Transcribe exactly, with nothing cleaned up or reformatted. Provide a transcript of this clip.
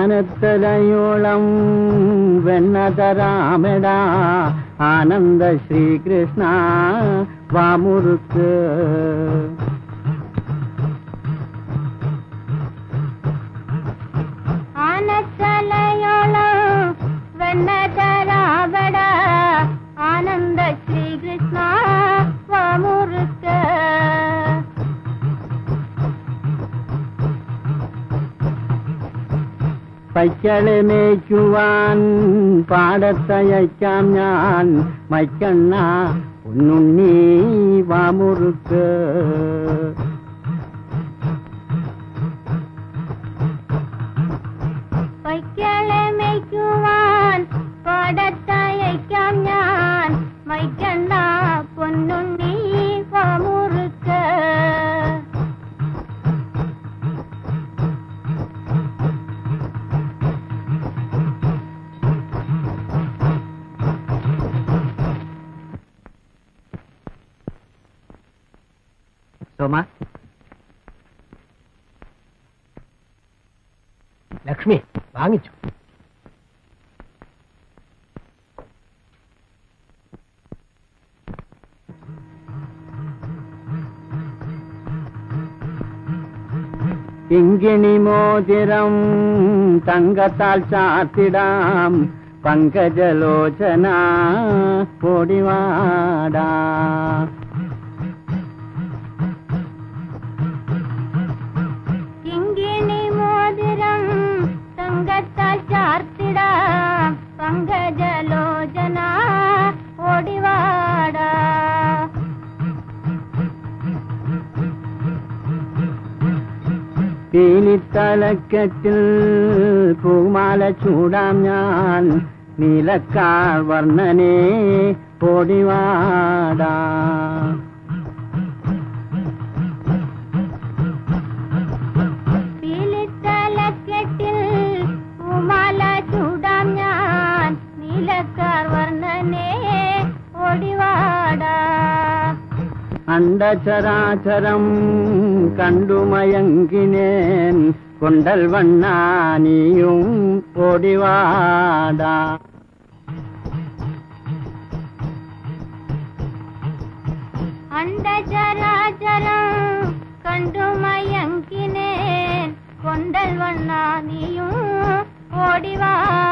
ആനത്തലയോളം വെണ്ണതരാമടാ ആനന്ദ ശ്രീകൃഷ്ണ വാമുറുക്ക്. ആനത്തലയോളം വെണ്ണതരാമടാ ആനന്ദ ശ്രീകൃഷ്ണ വാമുറുക്ക്. പൈക്കളെ മേയ്ക്കുവാൻ പാടത്തയക്കാം ഞാൻ മൈക്കണ്ണ ഉണ്ണുണ്ണി വാമുറുക്ക്. പൈക്കളെ മേയ്ക്കുവാൻ പാടത്തയക്കാം ഞാൻ മൈക്കണ്ണ പൊന്നുണ്ണി വാമുറുക്ക്. സോമ, ലക്ഷ്മി വാങ്ങിച്ചു. കിങ്കിണി മോതിരം തങ്കത്താൽ ചാത്തിടാം പങ്കജലോചന പൊടിവാടാ. കിങ്കിണി മോതിരം തങ്കത്താൽ ചാർത്തിടാം പങ്കജലോചന ഓടിവാടാ. പീലിത്തലക്കെട്ടിൽ പൂമാല ചൂടാം ഞാൻ നീലക്കാർ വർണ്ണനെ പൊടിവാടാ. പീലിത്തലക്കെട്ടിൽ പൂമാല ചൂടാം ഞാൻ നീലക്കാർ വർണ്ണനെ ഓടിവാടാ. അണ്ടചരാചരം കണ്ടുമയങ്കിനേൻ കൊണ്ടൽ വണ്ണാനിയും ഓടിവാടാ. അണ്ടചരാചരം കണ്ടുമയങ്കിനേൻ കൊണ്ടൽ വണ്ണാനിയും ഓടിവാടാ.